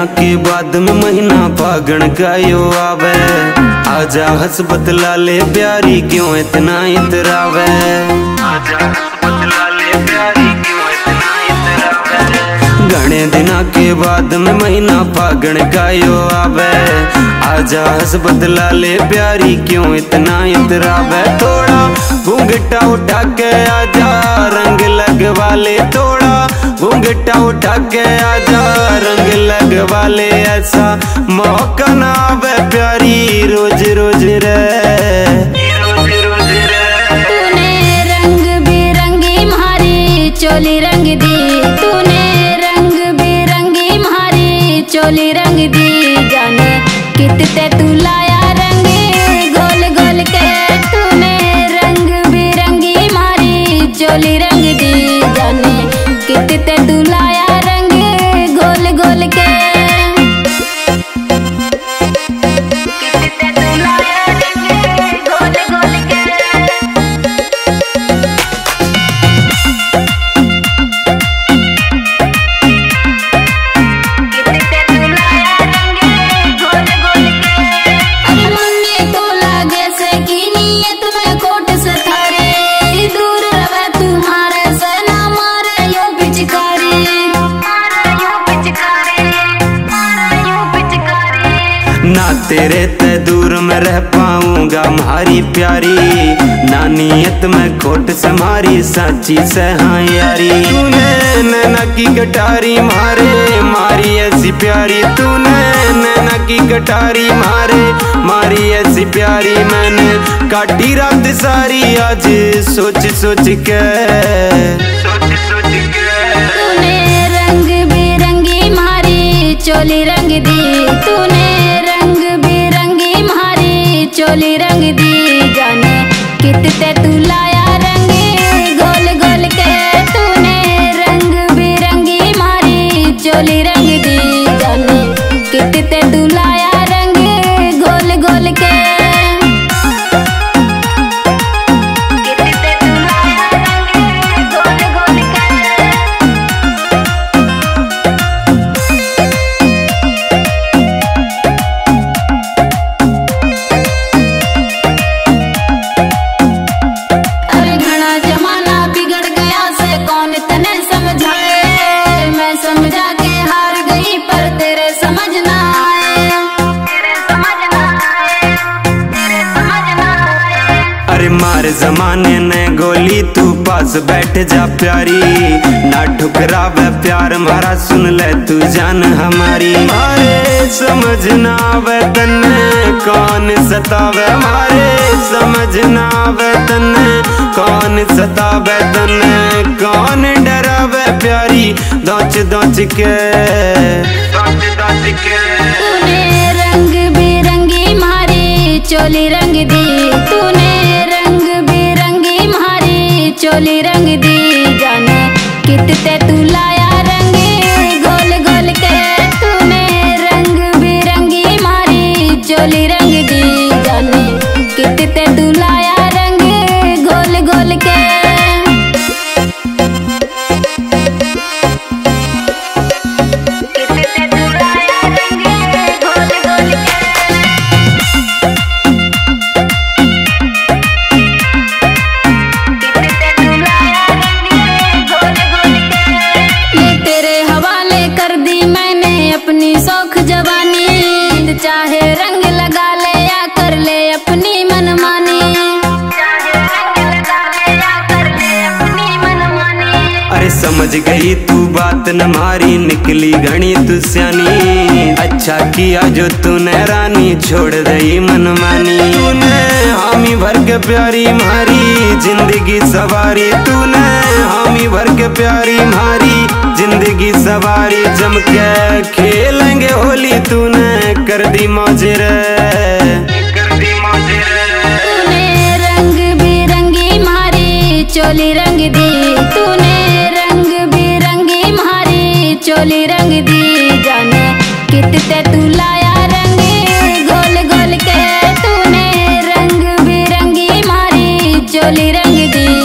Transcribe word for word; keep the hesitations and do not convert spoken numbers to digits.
दिना के बाद में महीना फागण गायो आवे। आजा हसबत लाले प्यारी क्यों इतना इतरावे। आजा हसबत लाले प्यारी क्यों इतना इतरावे। घणे दिना के बाद में महीना फागण गायो आवे। आजा हसबत लाले प्यारी क्यों इतना इतरावे। थोड़ा घूंघटा उठा के आजा रंग लगवा ले। थोड़ा घूंघटा उठा के आजा रंग लगवा ले। ऐसा मौका ना आवे प्यारी रोज रोज रे। रोज रोज रे तूने रंग बिरंगी म्हारी चोली रंग दी। तूने रंग बिरंगी म्हारी चोली रंग दी। जाने कितने तू लाया रंग गोल गोल के। तूने रंग बिरंगी म्हारी चोली रंग दी। जाने कितने तू लाया रंग गोल गोल के। कितने तू लाया रंग गोल गोल के। कितने तू लाया रंग गोल गोल के। अरे मम्मी तो लागे से की नियत में कोट से थारे। दूर रहे तुम्हारे से ना मारे यो पिचकारी। मारे यो पिचकारी। मारे यो पिचकारी। ना तेरे ते दूर में रह पाऊंगा मारी प्यारी। ना नियत में खोट से मारी साची से हाँ यारी। तूने नैना की कटारी मारे मारी ऐसी प्यारी। तूने नैना की कटारी मारे मारी ऐसी प्यारी। मैंने काटी रात सारी आज सोच सोच के। सोच सोच के तूने रंग बिरंगी म्हारी चोली रंग दी। तूने रंग बिरंगी म्हारी चोली रंग दी। जाने कितने तू लाया रंग गोल गोल के। तूने रंग बिरंगी म्हारी चोली रंग दी। जाने कितने तू लाया रंग गोल गोल के। कितने तू लाया रंग गोल गोल के। अरे घना जमाना बिगड़ गया से कौन तने समझाए। मैं समझा के हार गई पर तेरे समझ ना आए। तेरे समझ ना आए। तेरे समझ ना आए। अरे मार जमाने ने गोली तू पास बैठ जा प्यारी। ना ठुकरावे प्यार मारा सुन ले तू जान हमारी। मारे समझ ना आवे तन्ने कौन सतावे। मारे समझ ना आवे तन्ने कौन सतावे। तन्ने कौन डरावे प्यारी दोच दोच के। दोच दोच के तूने रंग बिरंगी म्हारी चोली रंग दी। तूने रंग बिरंगी म्हारी चोली रंग दी। जाने कितने तू लाया रंग गोल गोल के। तूने रंग बिरंगी म्हारी चोली रंग दी। जाने कितने तू लाया रंग गोल गोल के। कितने तू लाया रंग गोल गोल के। कितने तू लाया रंग गोल गोल के। ये तेरे हवाले कर दी मैंने अपनी शौक जवानी। चाहे रंग लगा ले या कर ले अपनी मनमानी। चाहे रंग लगा ले या कर ले अपनी मनमानी। अरे समझ गई तू बात न मारी निकली घनी तू स्यानी। अच्छा किया जो तूने रानी छोड़ दई मनमानी। तूने हामी भर के प्यारी मारी जिंदगी सवारी। तूने हामी भर के प्यारी मारी जिंदगी सवारी। जम के खेलेंगे होली तूने कर दी मौज रे। कर दी मौज रे तूने रंग बिरंगी म्हारी चोली रंग दी। तूने रंग बिरंगी म्हारी चोली रंग दी। जाने कितने तू लाया रंग गोल गोल के। तूने रंग बिरंगी म्हारी चोली रंग दी।